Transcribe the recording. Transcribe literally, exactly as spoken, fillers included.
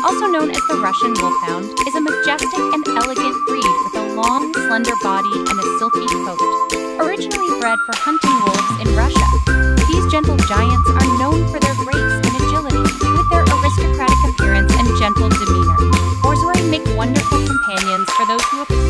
also known as the Russian Wolfhound, is a majestic and elegant breed with a long, slender body and a silky coat. Originally bred for hunting wolves in Russia, these gentle giants are known for their grace and agility. With their aristocratic appearance and gentle demeanor, Borzoi make wonderful companions for those who appreciate